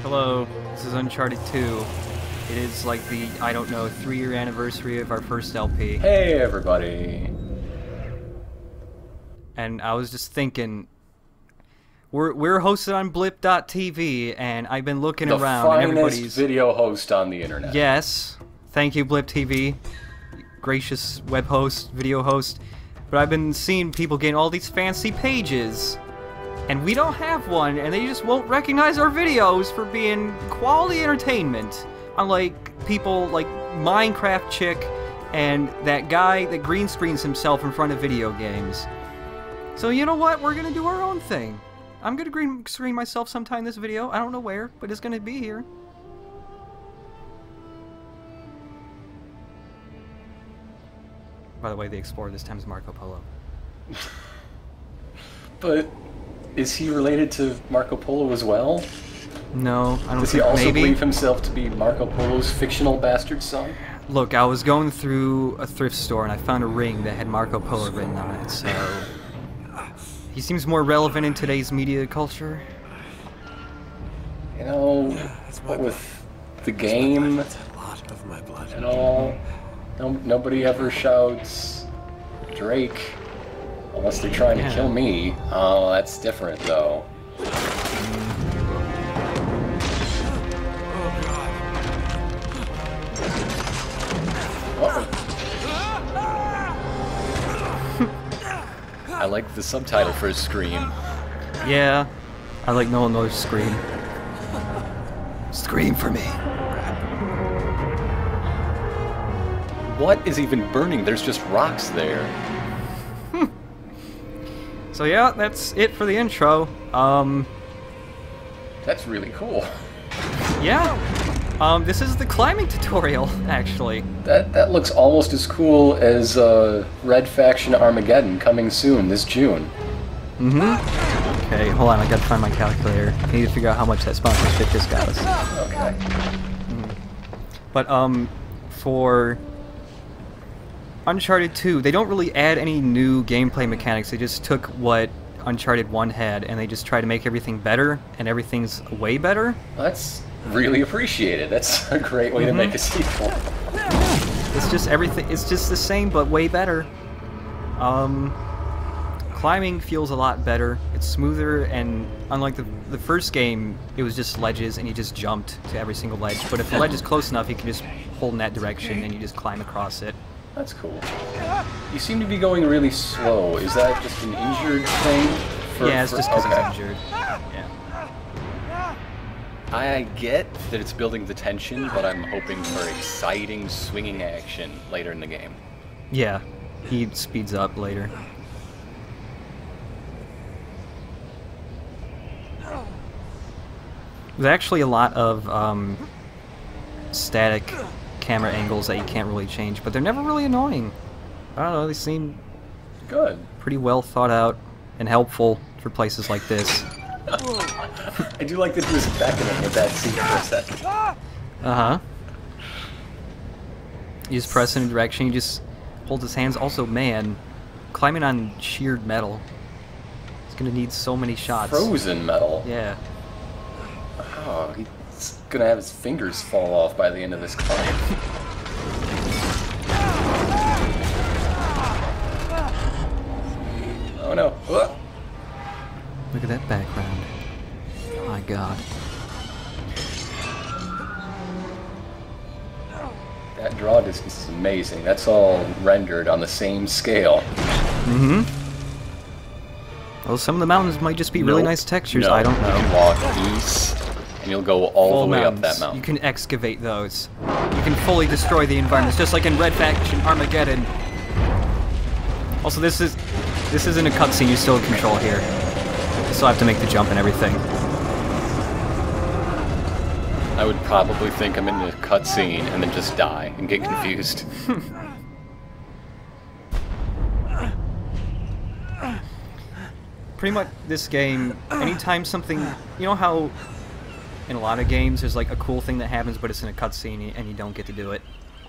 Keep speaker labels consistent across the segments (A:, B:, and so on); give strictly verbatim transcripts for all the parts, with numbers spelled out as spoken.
A: Hello, this is Uncharted two. It is like the, I don't know, three-year anniversary of our first L P.
B: Hey, everybody.
A: And I was just thinking, we're we're hosted on blip dot T V, and I've been looking
B: the
A: around, and
B: finest
A: everybody's
B: video host on the internet.
A: Yes, thank you, Blip T V, gracious web host, video host. But I've been seeing people getting all these fancy pages, and we don't have one, and they just won't recognize our videos for being quality entertainment. Unlike people like Minecraft Chick and that guy that green screens himself in front of video games. So you know what? We're gonna do our own thing. I'm gonna green screen myself sometime in this video. I don't know where, but it's gonna be here. By the way, the Explorer this time is Marco Polo.
B: But is he related to Marco Polo as well?
A: No, I don't
B: Does he
A: think
B: also
A: maybe.
B: believe himself to be Marco Polo's fictional bastard son?
A: Look, I was going through a thrift store and I found a ring that had Marco Polo written on it, so he seems more relevant in today's media culture.
B: You know, what with the game and all, no, nobody ever shouts Drake unless they're trying to
A: Yeah.
B: kill me. Oh, that's different though. I like the subtitle for Scream.
A: Yeah, I like no one knows Scream. Scream for me.
B: What is even burning? There's just rocks there.
A: So yeah, that's it for the intro. Um,
B: That's really cool.
A: yeah. Um, this is the climbing tutorial, actually.
B: That that looks almost as cool as uh, Red Faction Armageddon coming soon this June.
A: Mm-hmm. Okay, hold on, I gotta find my calculator. I need to figure out how much that sponsorship just got us.
B: Okay.
A: Mm. But, um, for Uncharted two, they don't really add any new gameplay mechanics. They just took what Uncharted one had, and they just try to make everything better, and everything's way better.
B: That's really appreciated. That's a great way
A: Mm-hmm.
B: to make a sequel.
A: It's just everything, it's just the same, but way better. Um, climbing feels a lot better. It's smoother, and unlike the, the first game, it was just ledges, and you just jumped to every single ledge. But if the ledge is close enough, you can just hold in that direction, and you just climb across it.
B: That's cool. You seem to be going really slow. Is that just an injured thing? For,
A: Yeah, it's
B: for-
A: just because
B: okay.
A: he's injured. Yeah.
B: I get that it's building the tension, but I'm hoping for exciting swinging action later in the game.
A: Yeah, he speeds up later. There's actually a lot of um, static camera angles that you can't really change, but they're never really annoying. I don't know, they seem
B: Good.
A: pretty well thought out and helpful for places like this.
B: I do like that he was beckoning at that scene for a second.
A: Uh-huh. You just press in a direction, you just hold his hands. Also, man, climbing on sheared metal, it's gonna need so many shots.
B: Frozen metal.
A: Yeah.
B: Oh, he's gonna have his fingers fall off by the end of this climb. Oh no. Uh.
A: Look at that background. Oh my god.
B: That draw distance is amazing. That's all rendered on the same scale.
A: Mm-hmm. Well, some of the mountains might just be really
B: Nope.
A: nice textures.
B: No,
A: I don't
B: You
A: know.
B: can walk east, and you'll go all
A: Full
B: the way
A: mountains.
B: up that mountain.
A: You can excavate those. You can fully destroy the environments, just like in Red Faction Armageddon. Also, this is this isn't a cutscene. You still have control here. You still have to make the jump and everything.
B: I would probably think I'm in a cutscene and then just die and get confused.
A: Pretty much this game, anytime something, you know how in a lot of games there's like a cool thing that happens but it's in a cutscene and you don't get to do it.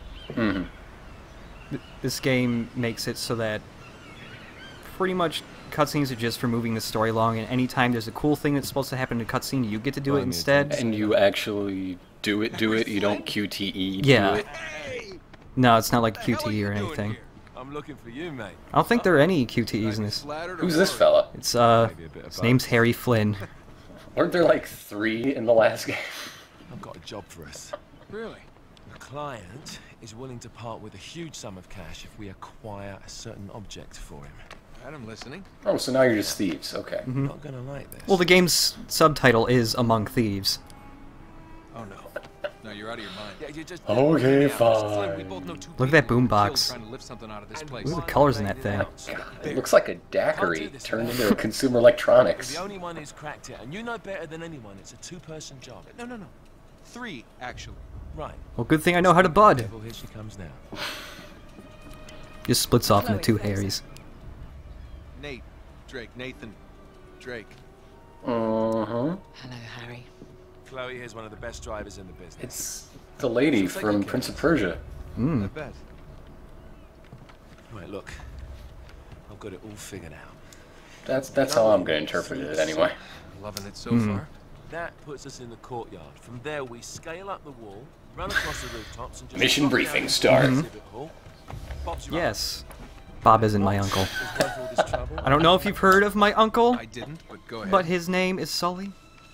B: Mm-hmm.
A: Th this game makes it so that pretty much cutscenes are just for moving the story along, and anytime there's a cool thing that's supposed to happen in a cutscene, you get to do it instead.
B: And you actually do it, do it. You don't Q T E
A: yeah.
B: do it.
A: No, it's not like Q T E or anything.
C: I'm looking for you, mate.
A: I don't think there are any Q T Es in this.
B: Who's this fella?
A: It's, uh, his name's Harry Flynn.
B: Weren't there like three in the last game?
C: I've got a job for us.
D: Really?
C: The client is willing to part with a huge sum of cash if we acquire a certain object for him.
D: I'm listening.
B: Oh, so now you're just thieves. Okay.
A: Mm-hmm.
C: Not gonna like this.
A: Well, the game's subtitle is Among Thieves.
D: Oh no. No, you're out of your mind.
C: Yeah, you just,
B: Okay,
D: Fine. We
B: fine.
D: both know two
A: Look at that
D: people who were
A: boombox.
D: killed trying to lift something out of this place.
A: Look at the colors in that thing.
B: God, it looks like a daiquiri turned into a consumer
C: You're
B: electronics.
C: the only one who's cracked it, and you know better than anyone. It's a two-person job.
D: No, no, no. Three, actually.
C: Right.
A: Well, good thing I know how to bud.
C: Well, here she comes now.
A: Just splits off into two Harrys.
D: Nate, Drake, Nathan, Drake.
B: Uh-huh.
E: Hello, Harry.
C: Chloe here's one of the best drivers in the business.
B: It's the lady from Prince of Persia.
D: I
A: Mm.
D: bet.
C: Right, look. I've got it all figured out.
B: That's that's how I'm gonna interpret it anyway.
D: Loving it so
A: Mhm.
D: far.
C: That puts us in the courtyard. From there, we scale up the wall, run across the rooftops, and just
B: Mission
C: drop
B: briefing
C: down
B: start.
C: the exhibit hall. Bob's your
A: Yes. Bob isn't my uncle.
C: uncle. Is worth all this trouble.
A: I don't know if you've heard of my uncle,
D: I didn't, but go ahead.
A: but his name is Sully.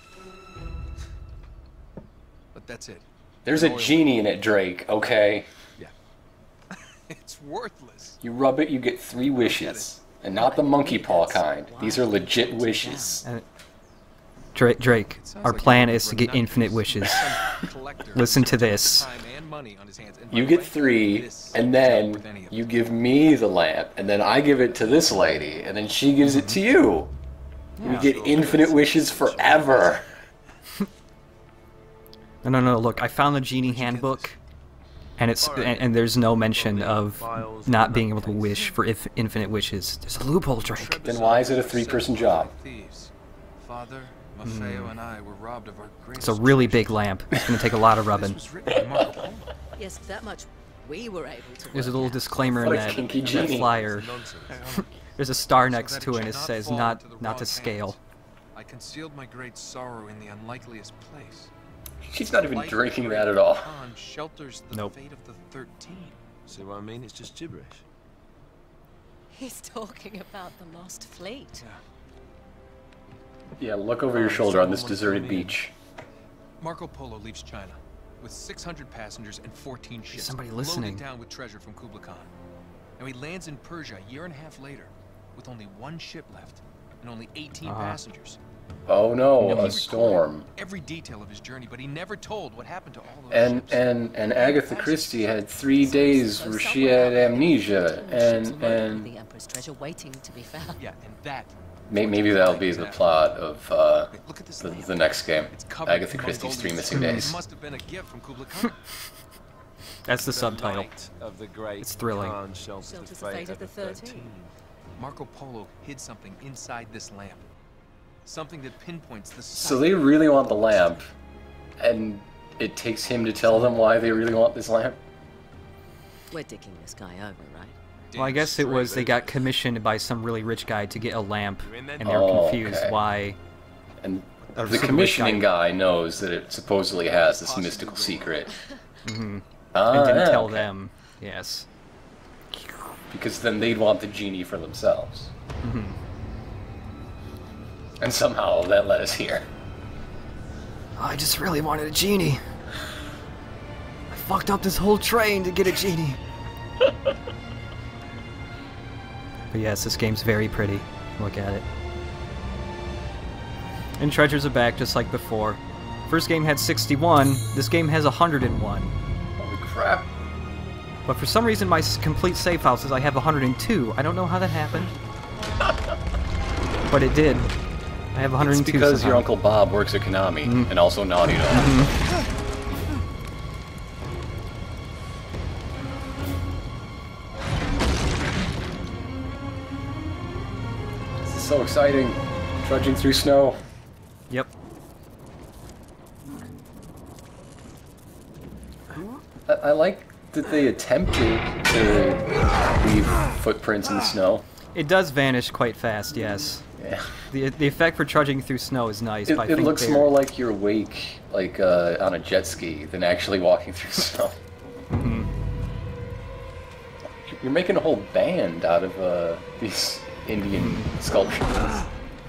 D: But that's it.
B: There's a genie in it, Drake. Okay.
D: Yeah. It's worthless.
B: You rub it, you get three wishes, and not the monkey paw kind. These are legit wishes.
A: And Drake, Drake, our plan is to get infinite wishes. Listen to this.
B: You get three, and then you give me the lamp, and then I give it to this lady, and then she gives it to you. You get infinite wishes forever.
A: No, no, no, look, I found the Genie handbook, and it's and, and there's no mention of not being able to wish for if infinite wishes. There's a loophole, Drake.
B: Then why is it a three-person job?
D: Father, Maffeo, and I were robbed of our
A: It's a really big lamp. It's gonna take a lot of rubbing.
D: This was written by Marco Polo.
E: Yes, that much we were able to.
A: There's a
E: work
A: little
E: out.
A: disclaimer in
B: What a
A: that,
B: kinky
A: in that
B: genie.
A: flyer. There's a star next to it, and it
D: Not
A: says
D: fall
A: not
D: into the
A: not to
D: wrong
A: scale.
D: hands. I concealed my great sorrow in the unlikeliest place.
B: She's not even
D: Light
B: drinking
D: great
B: that at all.
D: Khan shelters the
A: Nope.
D: fate of the thirteen.
C: See what I mean? It's just gibberish.
E: He's talking about the lost fleet.
B: Yeah, look over your shoulder on this deserted beach.
D: Marco Polo leaves China with six hundred passengers and fourteen ships
A: somebody listening.
D: loaded down with treasure from Kublai Khan. And he lands in Persia a year and a half later with only one ship left and only eighteen
A: Uh-huh.
D: passengers.
B: Oh no,
D: Now, he
B: a
D: recorded
B: storm.
D: every detail of his journey, but he never told what happened to all those
B: And
D: ships.
B: and and Agatha Christie had three days where she had amnesia, and and
E: The Emperor's treasure waiting to be found.
D: Yeah, and that.
B: may, maybe that'll be the plot of uh,
D: Wait, look at this
B: the,
D: lamp.
B: the next game.
D: It's covered
B: Agatha
D: in
B: Christie's Three
D: Mongolian
B: Missing
D: silver.
B: Days.
D: It must have been a gift from Kublai Khan.
A: That's the subtitle.
C: light of the great
A: It's thrilling.
C: Khan shelters
E: Shelters
C: the fate of the
E: thirteen.
C: thirteen.
D: Marco Polo hid something inside this lamp. Something that pinpoints the
B: So they really want the lamp, and it takes him to tell them why they really want this lamp?
E: We're dicking this guy over, right?
A: Well, I guess it was they got commissioned by some really rich guy to get a lamp, and they were
B: Oh,
A: confused
B: okay.
A: why.
B: And
A: Or
B: the
A: some
B: commissioning
A: rich
B: guy knows that it supposedly has this mystical secret.
A: Mm-hmm.
B: Ah,
A: And didn't
B: yeah,
A: tell
B: okay.
A: them. Yes.
B: Because then they'd want the genie for themselves.
A: Mm-hmm.
B: And somehow that led us here.
A: I just really wanted a genie. I fucked up this whole train to get a genie. But yes, this game's very pretty. Look at it. And treasures are back just like before. First game had sixty-one, this game has one hundred and one.
B: Holy crap.
A: But for some reason my s- complete save file says I have one hundred and two. I don't know how that happened. But it did. I have one hundred and two
B: It's because
A: somehow.
B: your Uncle Bob works at Konami,
A: Mhm.
B: and also Naughty Dog.
A: Mhm.
B: This is so exciting. Trudging through snow.
A: Yep.
B: I, I like that they attempted to leave footprints in the snow.
A: It does vanish quite fast, yes.
B: Yeah.
A: The the effect for trudging through snow is nice.
B: It,
A: but I
B: it
A: think
B: looks
A: they're-
B: more like you're awake, like uh, on a jet ski, than actually walking through snow.
A: Mhm.
B: You're making a whole band out of uh, these Indian sculptures.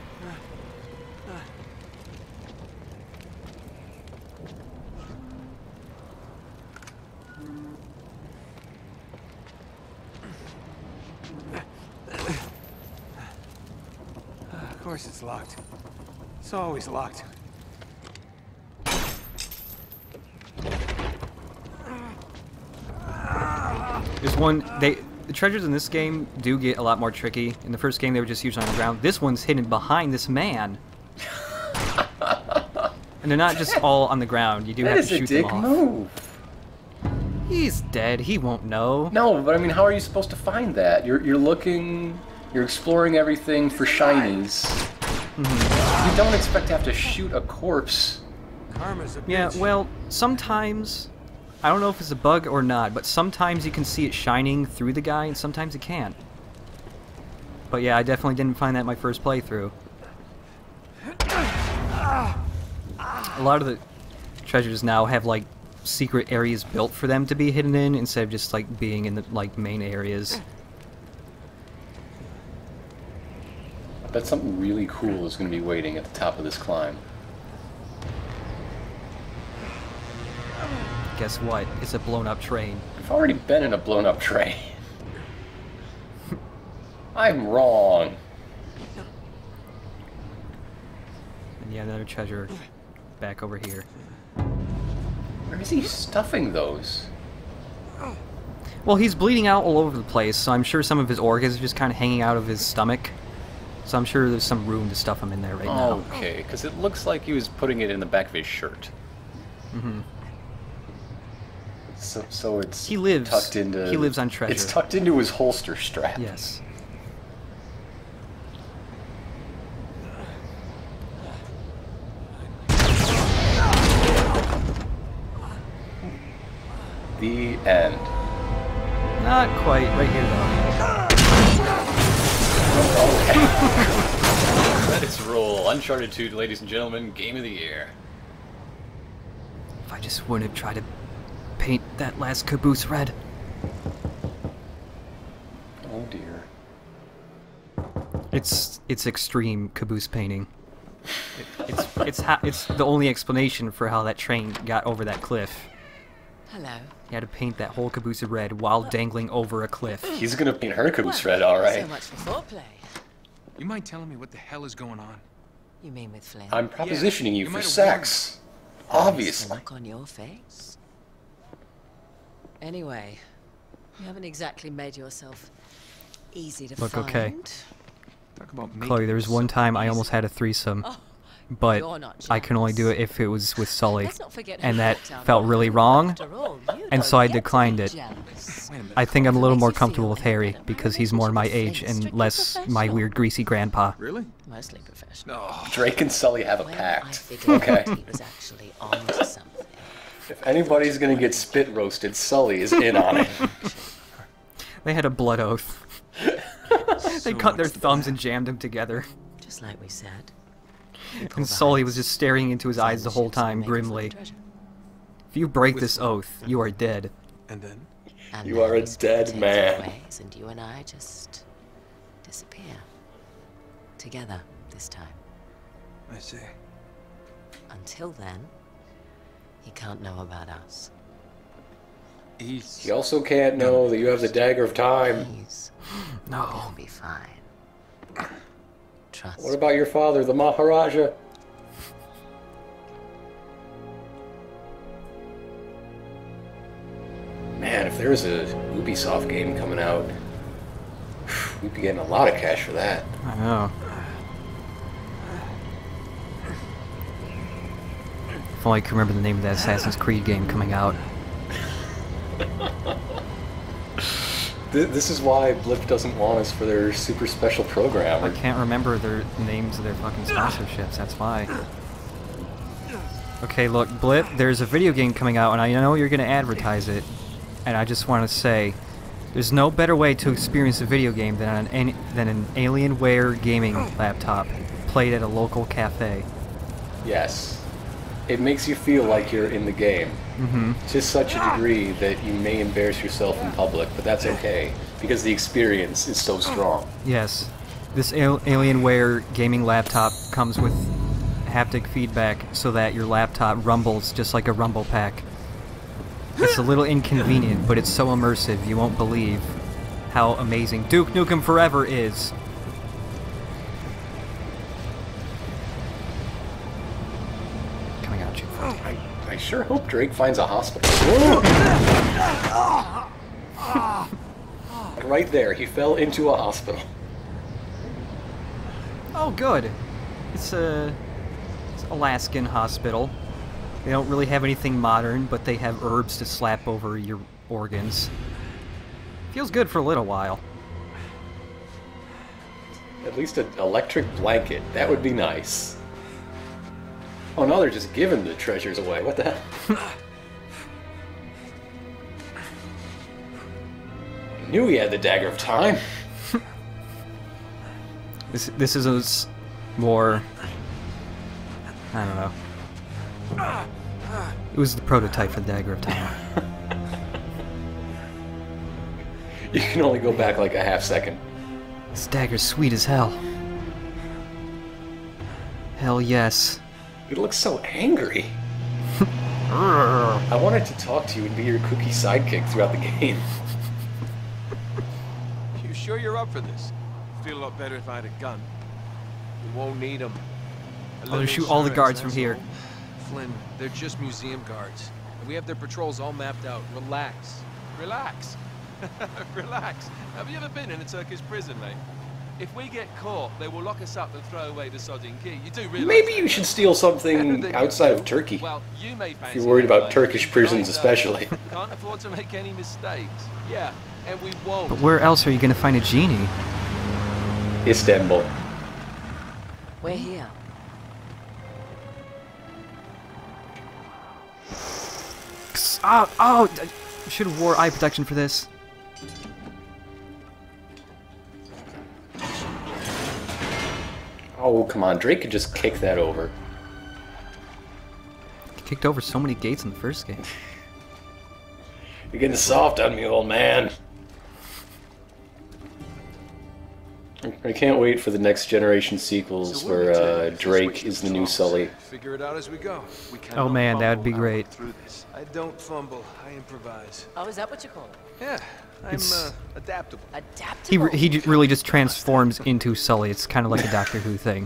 F: Of course it's locked. It's always locked.
A: There's one. They the treasures in this game do get a lot more tricky. In the first game, they were just usually on the ground. This one's hidden behind this man, and they're not just all on the ground. You do
B: That
A: have
B: is
A: to
B: a
A: shoot
B: dick
A: them off.
B: move.
A: He's dead. He won't know.
B: No, but I mean, how are you supposed to find that? You're you're looking, you're exploring everything for shinies.
A: Mhm.
B: You don't expect to have to shoot a corpse.
F: Karma's a
A: Yeah.
F: bitch.
A: Well, sometimes. I don't know if it's a bug or not, but sometimes you can see it shining through the guy, and sometimes it can't. But yeah, I definitely didn't find that in my first playthrough. A lot of the treasures now have like secret areas built for them to be hidden in, instead of just like being in the like main areas.
B: I bet something really cool is going to be waiting at the top of this climb.
A: Guess what? It's a blown up train.
B: I've already been in a blown up train. I'm wrong.
A: And yeah, another treasure back over here.
B: Where is he stuffing those?
A: Well, he's bleeding out all over the place, so I'm sure some of his organs are just kind of hanging out of his stomach. So I'm sure there's some room to stuff him in there right now.
B: Okay, because it looks like he was putting it in the back of his shirt.
A: Mm-hmm.
B: So, so it's
A: He lives-
B: tucked into.
A: he lives on treasure.
B: It's tucked into his holster strap.
A: Yes.
B: The end.
A: Not quite. Right here, though.
B: Credits roll. Uncharted two, ladies and gentlemen, game of the year.
A: If I just wouldn't have tried to paint that last caboose red.
B: Oh dear.
A: It's it's extreme caboose painting. It, it's it's ha it's the only explanation for how that train got over that cliff.
E: Hello.
A: You had to paint that whole caboose red while dangling over a cliff.
B: He's gonna paint her caboose red, alright.
E: So much for foreplay.
D: You mind telling me what the hell is going on?
E: You mean with Flynn?
B: I'm propositioning
D: Yeah,
B: you
D: you
B: for
D: might have
B: sex.
E: What's the
B: Obviously.
E: look on your face? Anyway, you haven't exactly made yourself easy to
A: Look,
E: find.
A: okay.
D: Talk about making
A: Chloe, there was one
D: yourself
A: time I
D: easy.
A: almost had a threesome,
E: Oh,
A: but
E: you're not
A: I can only do
E: jealous.
A: it if it was with Sully,
E: Let's not forget who
A: and that
E: walked out
A: felt
E: on
A: really
E: you.
A: wrong,
E: After all, you
A: and
E: don't
A: so I
E: get to
A: declined
E: be
A: it.
E: jealous.
D: Wait a minute.
A: I think I'm a little
E: Makes
A: more
E: you
A: comfortable
E: feel
A: with
E: any
A: Harry
E: better.
A: because he's more my
E: Strictly
A: age and
E: professional.
A: less my weird greasy grandpa.
D: Really?
E: Mostly professional.
D: No.
B: Drake and Sully have a
E: Well, I
B: pact.
E: figured
B: Okay.
E: he was actually onto something.
B: If anybody's gonna get spit roasted, Sully is in on it.
A: They had a blood oath. They
D: So
A: cut their
D: much the
A: thumbs and jammed them together.
E: Just like we said.
A: And Sully was just staring into his eyes the whole time, grimly. If you break this oath, you are dead.
C: And then?
E: And
B: You
E: then
B: are a
E: we split
B: dead
E: different
B: man.
E: ways, and you and I just disappear. Together, this time.
C: I see.
E: Until then, he can't know about us.
C: He's...
B: He also can't know that you have the dagger of time.
E: He's
A: No.
E: gonna be fine. Trust.
B: What about your father, the Maharaja? Man, if there was a Ubisoft game coming out, we'd be getting a lot of cash for that.
A: I know. If only I could remember the name of that Assassin's Creed game coming out.
B: Th- This is why Blip doesn't want us for their super special program.
A: I can't remember their names of their fucking sponsorships, that's why. Okay, look, Blip, there's a video game coming out, and I know you're gonna advertise it. And I just want to say, There's no better way to experience a video game than an, an than an Alienware gaming laptop played at a local cafe.
B: Yes. It makes you feel like you're in the game.
A: Mm-hmm.
B: To such a degree that you may embarrass yourself in public, but that's okay, because the experience is so strong.
A: Yes. This Al Alienware gaming laptop comes with haptic feedback so that your laptop rumbles just like a rumble pack. It's a little inconvenient, but it's so immersive you won't believe how amazing Duke Nukem Forever is. Coming at you.
B: I, I sure hope Drake finds a hospital. Right there, he fell into a hospital.
A: Oh, good. It's a it's Alaskan hospital. They don't really have anything modern, but they have herbs to slap over your organs. Feels good for a little while.
B: At least an electric blanket. That would be nice. Oh, no, they're just giving the treasures away. What the hell? I knew he had the Dagger of Time.
A: This this is a s- more... I don't know. It was the prototype for the Dagger of Time.
B: You can only go back like a half second.
A: This dagger's sweet as hell. Hell yes.
B: It looks so angry. I wanted to talk to you and be your kooky sidekick throughout the game.
D: You sure you're up for this?
C: Feel a lot better if I had a gun. We won't need them.
A: I'm gonna shoot all the guards from here.
D: Flynn, they're just museum guards. And we have their patrols all mapped out. Relax. Relax. Relax. Have you ever been in a Turkish prison, mate? If we get caught, they will lock us up and throw away the sodding key. You do realize
B: Maybe
D: that,
B: you
D: right?
B: should steal something outside of Turkey.
D: Well, you may
B: If you're worried about Turkish prisons especially.
D: Can't afford to make any mistakes. Yeah, and we won't.
A: But where else are you gonna find a genie?
B: Istanbul.
E: We're here.
A: Oh, oh! I should have wore eye protection for this.
B: Oh, come on. Drake could just kick that over.
A: Kicked over so many gates in the first game.
B: You're getting soft on me, old man. I can't wait for the next generation sequels
C: So what we
B: where
C: do
B: uh,
C: is just
B: Drake
C: switch
B: is the new
C: controls.
B: Sully.
C: Figure it out as we go. We
A: Oh
C: cannot
A: man, that would
C: fumble
A: be
C: our
A: great.
C: way through this. I don't fumble. I improvise.
E: Oh, is that what you call it?
C: Yeah, I'm
A: It's-
C: uh, adaptable.
A: He,
E: Adaptable.
A: re he j- really just transforms into Sully. It's kind of like a Doctor Who thing.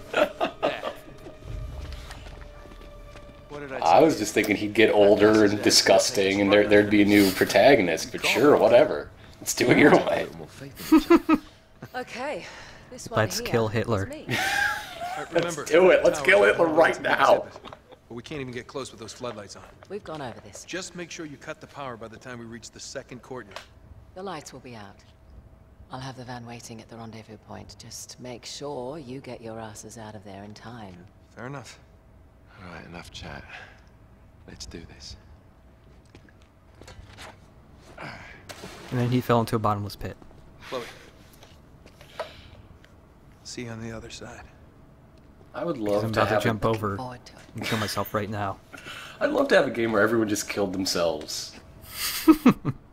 C: What did I
B: I
C: tell
B: was
C: you?
B: just thinking he'd get older and disgusting and there, there'd be a new protagonist, but sure, whatever. Let's do it your way.
E: Okay. This one
A: Let's
E: here
A: kill
E: was
A: Hitler.
E: me.
C: Alright, remember,
B: do it. Let's
C: the
B: kill
C: tower
B: Hitler
C: is
B: right
C: on
B: now.
C: exhibit, But we can't even get close with those floodlights on.
E: We've gone over this.
D: Just make sure you cut the power by the time we reach the second courtyard.
E: The lights will be out. I'll have the van waiting at the rendezvous point. Just make sure you get your asses out of there in time.
C: Fair enough. Alright, enough chat. Let's do this.
A: And then he fell into a bottomless pit.
D: Chloe. See you on the other side.
B: I would
A: I'm
B: love to
A: about to
B: have
A: jump
B: a,
A: over
E: Forward to it.
A: and kill myself right now.
B: I'd love to have a game where everyone just killed themselves.